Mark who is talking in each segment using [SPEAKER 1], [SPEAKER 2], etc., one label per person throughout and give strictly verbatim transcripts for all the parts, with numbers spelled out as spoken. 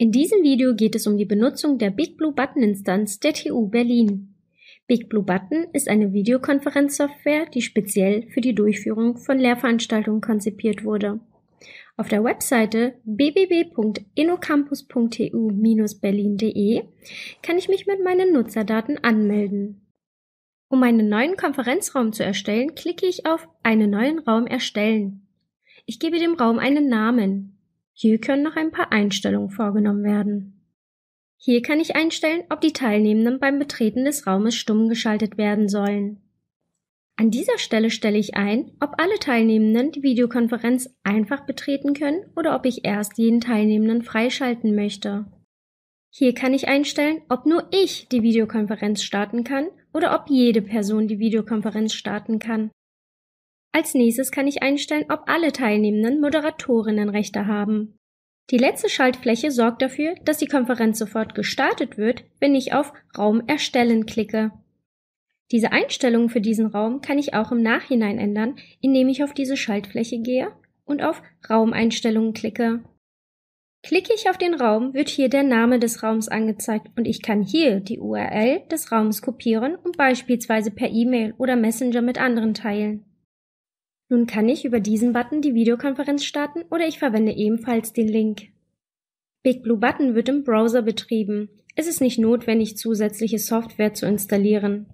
[SPEAKER 1] In diesem Video geht es um die Benutzung der BigBlueButton-Instanz der T U Berlin. BigBlueButton ist eine Videokonferenzsoftware, die speziell für die Durchführung von Lehrveranstaltungen konzipiert wurde. Auf der Webseite w w w punkt innocampus punkt t u Bindestrich berlin punkt de kann ich mich mit meinen Nutzerdaten anmelden. Um einen neuen Konferenzraum zu erstellen, klicke ich auf »Einen neuen Raum erstellen«. Ich gebe dem Raum einen Namen. Hier können noch ein paar Einstellungen vorgenommen werden. Hier kann ich einstellen, ob die Teilnehmenden beim Betreten des Raumes stumm geschaltet werden sollen. An dieser Stelle stelle ich ein, ob alle Teilnehmenden die Videokonferenz einfach betreten können oder ob ich erst jeden Teilnehmenden freischalten möchte. Hier kann ich einstellen, ob nur ich die Videokonferenz starten kann oder ob jede Person die Videokonferenz starten kann. Als nächstes kann ich einstellen, ob alle Teilnehmenden Moderatorinnenrechte haben. Die letzte Schaltfläche sorgt dafür, dass die Konferenz sofort gestartet wird, wenn ich auf Raum erstellen klicke. Diese Einstellungen für diesen Raum kann ich auch im Nachhinein ändern, indem ich auf diese Schaltfläche gehe und auf Raumeinstellungen klicke. Klicke ich auf den Raum, wird hier der Name des Raums angezeigt und ich kann hier die U R L des Raums kopieren und beispielsweise per E-Mail oder Messenger mit anderen teilen. Nun kann ich über diesen Button die Videokonferenz starten oder ich verwende ebenfalls den Link. BigBlueButton wird im Browser betrieben. Es ist nicht notwendig, zusätzliche Software zu installieren.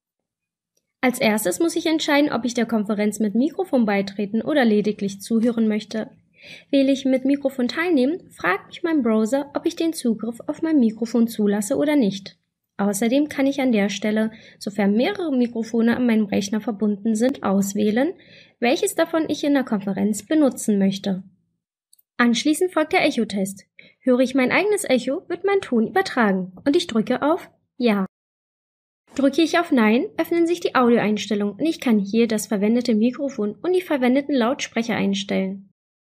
[SPEAKER 1] Als erstes muss ich entscheiden, ob ich der Konferenz mit Mikrofon beitreten oder lediglich zuhören möchte. Wähle ich mit Mikrofon teilnehmen, fragt mich mein Browser, ob ich den Zugriff auf mein Mikrofon zulasse oder nicht. Außerdem kann ich an der Stelle, sofern mehrere Mikrofone an meinem Rechner verbunden sind, auswählen, welches davon ich in der Konferenz benutzen möchte. Anschließend folgt der Echotest. Höre ich mein eigenes Echo, wird mein Ton übertragen und ich drücke auf Ja. Drücke ich auf Nein, öffnen sich die Audioeinstellungen und ich kann hier das verwendete Mikrofon und die verwendeten Lautsprecher einstellen.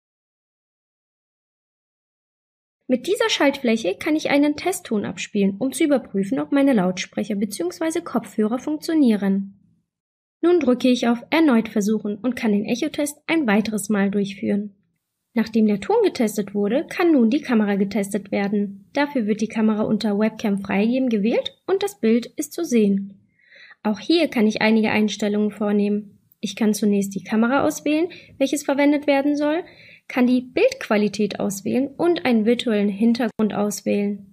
[SPEAKER 1] Mit dieser Schaltfläche kann ich einen Testton abspielen, um zu überprüfen, ob meine Lautsprecher bzw. Kopfhörer funktionieren. Nun drücke ich auf Erneut versuchen und kann den Echotest ein weiteres Mal durchführen. Nachdem der Ton getestet wurde, kann nun die Kamera getestet werden. Dafür wird die Kamera unter Webcam freigeben gewählt und das Bild ist zu sehen. Auch hier kann ich einige Einstellungen vornehmen. Ich kann zunächst die Kamera auswählen, welches verwendet werden soll, kann die Bildqualität auswählen und einen virtuellen Hintergrund auswählen.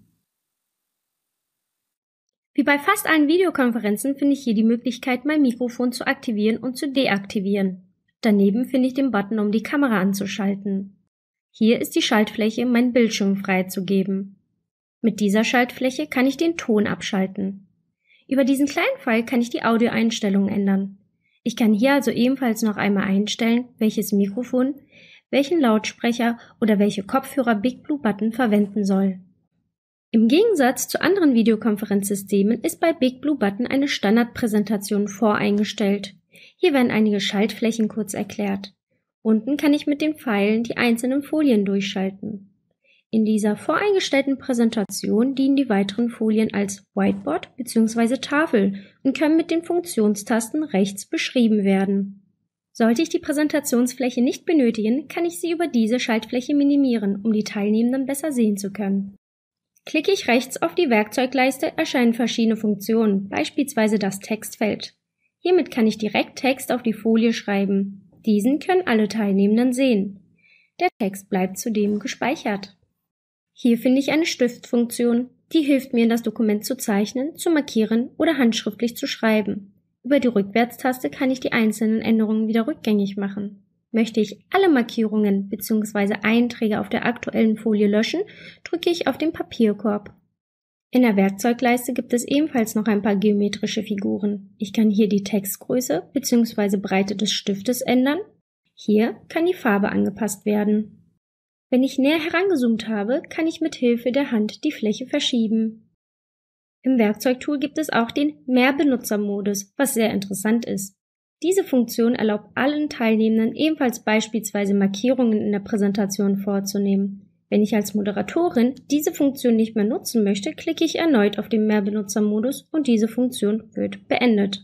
[SPEAKER 1] Wie bei fast allen Videokonferenzen finde ich hier die Möglichkeit, mein Mikrofon zu aktivieren und zu deaktivieren. Daneben finde ich den Button, um die Kamera anzuschalten. Hier ist die Schaltfläche, meinen Bildschirm freizugeben. Mit dieser Schaltfläche kann ich den Ton abschalten. Über diesen kleinen Pfeil kann ich die Audioeinstellungen ändern. Ich kann hier also ebenfalls noch einmal einstellen, welches Mikrofon, welchen Lautsprecher oder welche Kopfhörer BigBlueButton verwenden soll. Im Gegensatz zu anderen Videokonferenzsystemen ist bei BigBlueButton eine Standardpräsentation voreingestellt. Hier werden einige Schaltflächen kurz erklärt. Unten kann ich mit den Pfeilen die einzelnen Folien durchschalten. In dieser voreingestellten Präsentation dienen die weiteren Folien als Whiteboard bzw. Tafel und können mit den Funktionstasten rechts beschrieben werden. Sollte ich die Präsentationsfläche nicht benötigen, kann ich sie über diese Schaltfläche minimieren, um die Teilnehmenden besser sehen zu können. Klicke ich rechts auf die Werkzeugleiste, erscheinen verschiedene Funktionen, beispielsweise das Textfeld. Hiermit kann ich direkt Text auf die Folie schreiben. Diesen können alle Teilnehmenden sehen. Der Text bleibt zudem gespeichert. Hier finde ich eine Stiftfunktion, die hilft mir, das Dokument zu zeichnen, zu markieren oder handschriftlich zu schreiben. Über die Rückwärtstaste kann ich die einzelnen Änderungen wieder rückgängig machen. Möchte ich alle Markierungen bzw. Einträge auf der aktuellen Folie löschen, drücke ich auf den Papierkorb. In der Werkzeugleiste gibt es ebenfalls noch ein paar geometrische Figuren. Ich kann hier die Textgröße bzw. Breite des Stiftes ändern. Hier kann die Farbe angepasst werden. Wenn ich näher herangezoomt habe, kann ich mit Hilfe der Hand die Fläche verschieben. Im Werkzeugtool gibt es auch den Mehrbenutzermodus, was sehr interessant ist. Diese Funktion erlaubt allen Teilnehmenden ebenfalls beispielsweise Markierungen in der Präsentation vorzunehmen. Wenn ich als Moderatorin diese Funktion nicht mehr nutzen möchte, klicke ich erneut auf den Mehrbenutzermodus und diese Funktion wird beendet.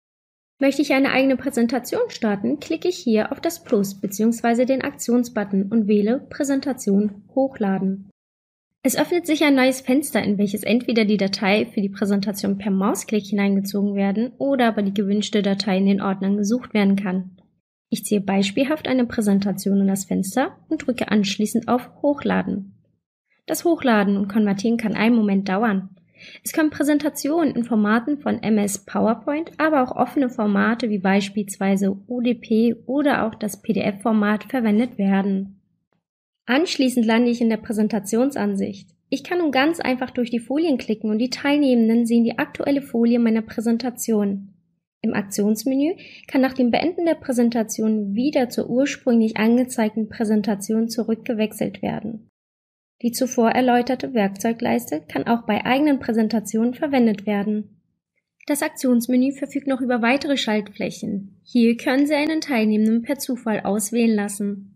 [SPEAKER 1] Möchte ich eine eigene Präsentation starten, klicke ich hier auf das Plus bzw. den Aktionsbutton und wähle Präsentation hochladen. Es öffnet sich ein neues Fenster, in welches entweder die Datei für die Präsentation per Mausklick hineingezogen werden oder aber die gewünschte Datei in den Ordnern gesucht werden kann. Ich ziehe beispielhaft eine Präsentation in das Fenster und drücke anschließend auf Hochladen. Das Hochladen und Konvertieren kann einen Moment dauern. Es können Präsentationen in Formaten von M S PowerPoint, aber auch offene Formate wie beispielsweise O D P oder auch das P D F-Format verwendet werden. Anschließend lande ich in der Präsentationsansicht. Ich kann nun ganz einfach durch die Folien klicken und die Teilnehmenden sehen die aktuelle Folie meiner Präsentation. Im Aktionsmenü kann nach dem Beenden der Präsentation wieder zur ursprünglich angezeigten Präsentation zurückgewechselt werden. Die zuvor erläuterte Werkzeugleiste kann auch bei eigenen Präsentationen verwendet werden. Das Aktionsmenü verfügt noch über weitere Schaltflächen. Hier können Sie einen Teilnehmenden per Zufall auswählen lassen.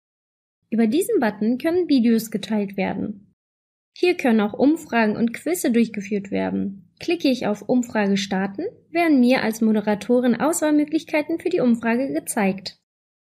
[SPEAKER 1] Über diesen Button können Videos geteilt werden. Hier können auch Umfragen und Quizze durchgeführt werden. Klicke ich auf Umfrage starten, werden mir als Moderatorin Auswahlmöglichkeiten für die Umfrage gezeigt.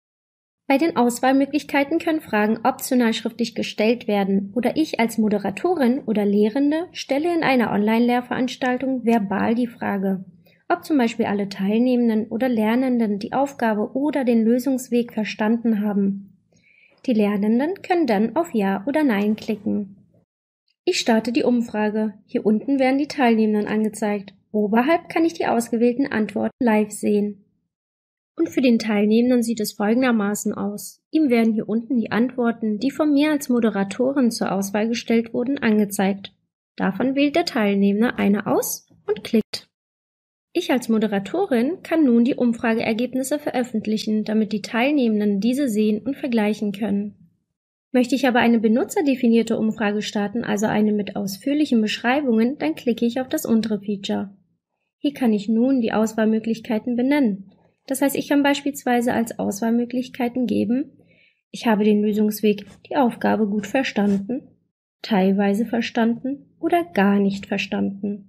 [SPEAKER 1] Bei den Auswahlmöglichkeiten können Fragen optional schriftlich gestellt werden oder ich als Moderatorin oder Lehrende stelle in einer Online-Lehrveranstaltung verbal die Frage, ob zum Beispiel alle Teilnehmenden oder Lernenden die Aufgabe oder den Lösungsweg verstanden haben. Die Lernenden können dann auf Ja oder Nein klicken. Ich starte die Umfrage. Hier unten werden die Teilnehmenden angezeigt. Oberhalb kann ich die ausgewählten Antworten live sehen. Und für den Teilnehmenden sieht es folgendermaßen aus. Ihm werden hier unten die Antworten, die von mir als Moderatorin zur Auswahl gestellt wurden, angezeigt. Davon wählt der Teilnehmende eine aus und klickt. Ich als Moderatorin kann nun die Umfrageergebnisse veröffentlichen, damit die Teilnehmenden diese sehen und vergleichen können. Möchte ich aber eine benutzerdefinierte Umfrage starten, also eine mit ausführlichen Beschreibungen, dann klicke ich auf das untere Feature. Hier kann ich nun die Auswahlmöglichkeiten benennen. Das heißt, ich kann beispielsweise als Auswahlmöglichkeiten geben: Ich habe den Lösungsweg, die Aufgabe gut verstanden, teilweise verstanden oder gar nicht verstanden.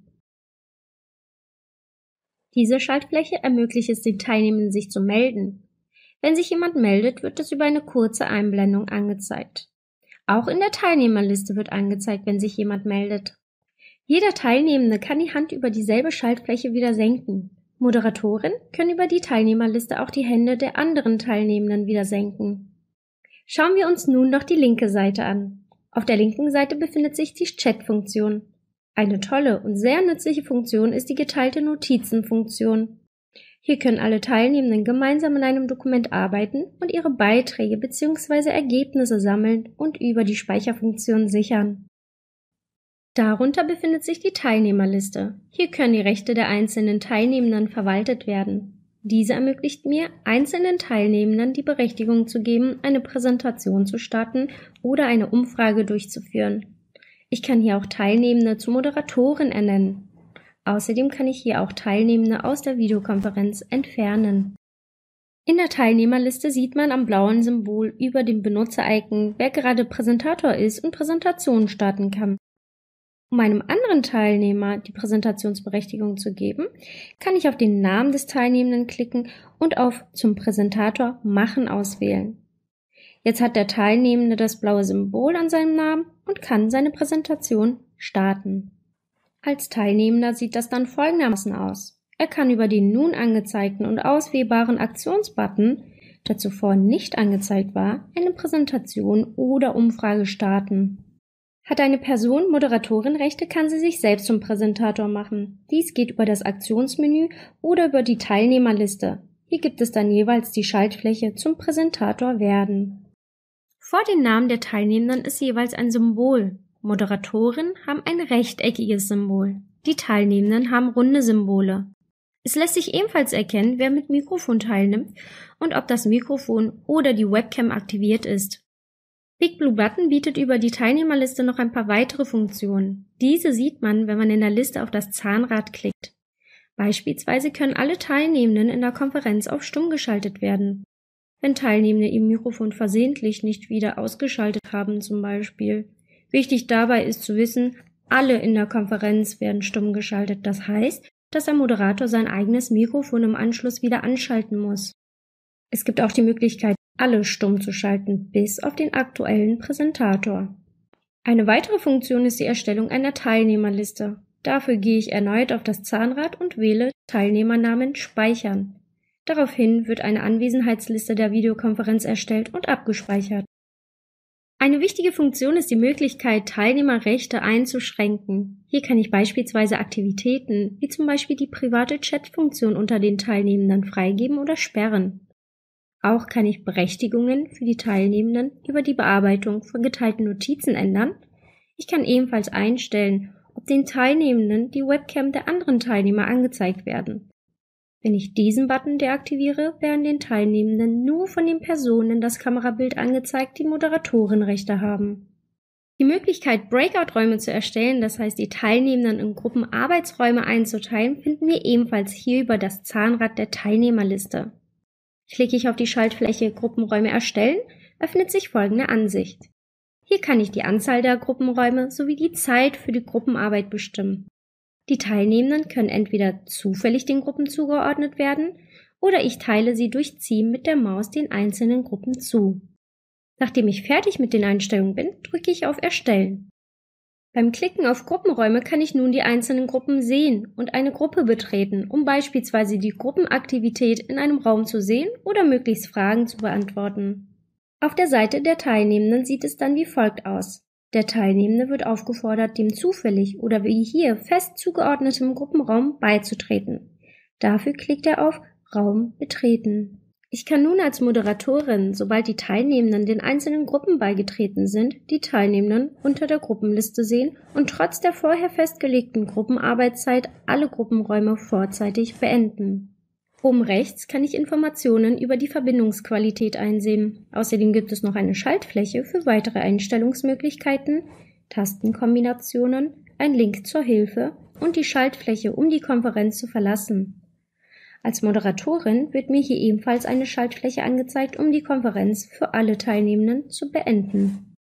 [SPEAKER 1] Diese Schaltfläche ermöglicht es den Teilnehmenden, sich zu melden. Wenn sich jemand meldet, wird es über eine kurze Einblendung angezeigt. Auch in der Teilnehmerliste wird angezeigt, wenn sich jemand meldet. Jeder Teilnehmende kann die Hand über dieselbe Schaltfläche wieder senken. Moderatoren können über die Teilnehmerliste auch die Hände der anderen Teilnehmenden wieder senken. Schauen wir uns nun noch die linke Seite an. Auf der linken Seite befindet sich die Chat-Funktion. Eine tolle und sehr nützliche Funktion ist die geteilte Notizen-Funktion. Hier können alle Teilnehmenden gemeinsam in einem Dokument arbeiten und ihre Beiträge bzw. Ergebnisse sammeln und über die Speicherfunktion sichern. Darunter befindet sich die Teilnehmerliste. Hier können die Rechte der einzelnen Teilnehmenden verwaltet werden. Diese ermöglicht mir, einzelnen Teilnehmenden die Berechtigung zu geben, eine Präsentation zu starten oder eine Umfrage durchzuführen. Ich kann hier auch Teilnehmende zu Moderatoren ernennen. Außerdem kann ich hier auch Teilnehmende aus der Videokonferenz entfernen. In der Teilnehmerliste sieht man am blauen Symbol über dem Benutzer-Icon, wer gerade Präsentator ist und Präsentationen starten kann. Um einem anderen Teilnehmer die Präsentationsberechtigung zu geben, kann ich auf den Namen des Teilnehmenden klicken und auf Zum Präsentator machen auswählen. Jetzt hat der Teilnehmende das blaue Symbol an seinem Namen und kann seine Präsentation starten. Als Teilnehmender sieht das dann folgendermaßen aus. Er kann über den nun angezeigten und auswählbaren Aktionsbutton, der zuvor nicht angezeigt war, eine Präsentation oder Umfrage starten. Hat eine Person Moderatorenrechte, kann sie sich selbst zum Präsentator machen. Dies geht über das Aktionsmenü oder über die Teilnehmerliste. Hier gibt es dann jeweils die Schaltfläche zum Präsentator werden. Vor den Namen der Teilnehmenden ist jeweils ein Symbol. Moderatoren haben ein rechteckiges Symbol. Die Teilnehmenden haben runde Symbole. Es lässt sich ebenfalls erkennen, wer mit Mikrofon teilnimmt und ob das Mikrofon oder die Webcam aktiviert ist. BigBlueButton bietet über die Teilnehmerliste noch ein paar weitere Funktionen. Diese sieht man, wenn man in der Liste auf das Zahnrad klickt. Beispielsweise können alle Teilnehmenden in der Konferenz auf stumm geschaltet werden. Wenn Teilnehmende ihr Mikrofon versehentlich nicht wieder ausgeschaltet haben zum Beispiel. Wichtig dabei ist zu wissen, alle in der Konferenz werden stumm geschaltet. Das heißt, dass der Moderator sein eigenes Mikrofon im Anschluss wieder anschalten muss. Es gibt auch die Möglichkeit, alle stumm zu schalten, bis auf den aktuellen Präsentator. Eine weitere Funktion ist die Erstellung einer Teilnehmerliste. Dafür gehe ich erneut auf das Zahnrad und wähle Teilnehmernamen speichern. Daraufhin wird eine Anwesenheitsliste der Videokonferenz erstellt und abgespeichert. Eine wichtige Funktion ist die Möglichkeit, Teilnehmerrechte einzuschränken. Hier kann ich beispielsweise Aktivitäten, wie zum Beispiel die private Chatfunktion unter den Teilnehmenden freigeben oder sperren. Auch kann ich Berechtigungen für die Teilnehmenden über die Bearbeitung von geteilten Notizen ändern. Ich kann ebenfalls einstellen, ob den Teilnehmenden die Webcam der anderen Teilnehmer angezeigt werden. Wenn ich diesen Button deaktiviere, werden den Teilnehmenden nur von den Personen das Kamerabild angezeigt, die Moderatorenrechte haben. Die Möglichkeit, Breakout-Räume zu erstellen, das heißt die Teilnehmenden in Gruppen Arbeitsräume einzuteilen, finden wir ebenfalls hier über das Zahnrad der Teilnehmerliste. Klicke ich auf die Schaltfläche Gruppenräume erstellen, öffnet sich folgende Ansicht. Hier kann ich die Anzahl der Gruppenräume sowie die Zeit für die Gruppenarbeit bestimmen. Die Teilnehmenden können entweder zufällig den Gruppen zugeordnet werden oder ich teile sie durch Ziehen mit der Maus den einzelnen Gruppen zu. Nachdem ich fertig mit den Einstellungen bin, drücke ich auf Erstellen. Beim Klicken auf Gruppenräume kann ich nun die einzelnen Gruppen sehen und eine Gruppe betreten, um beispielsweise die Gruppenaktivität in einem Raum zu sehen oder möglichst Fragen zu beantworten. Auf der Seite der Teilnehmenden sieht es dann wie folgt aus. Der Teilnehmende wird aufgefordert, dem zufällig oder wie hier fest zugeordnetem Gruppenraum beizutreten. Dafür klickt er auf Raum betreten. Ich kann nun als Moderatorin, sobald die Teilnehmenden den einzelnen Gruppen beigetreten sind, die Teilnehmenden unter der Gruppenliste sehen und trotz der vorher festgelegten Gruppenarbeitszeit alle Gruppenräume vorzeitig beenden. Oben rechts kann ich Informationen über die Verbindungsqualität einsehen. Außerdem gibt es noch eine Schaltfläche für weitere Einstellungsmöglichkeiten, Tastenkombinationen, ein Link zur Hilfe und die Schaltfläche, um die Konferenz zu verlassen. Als Moderatorin wird mir hier ebenfalls eine Schaltfläche angezeigt, um die Konferenz für alle Teilnehmenden zu beenden.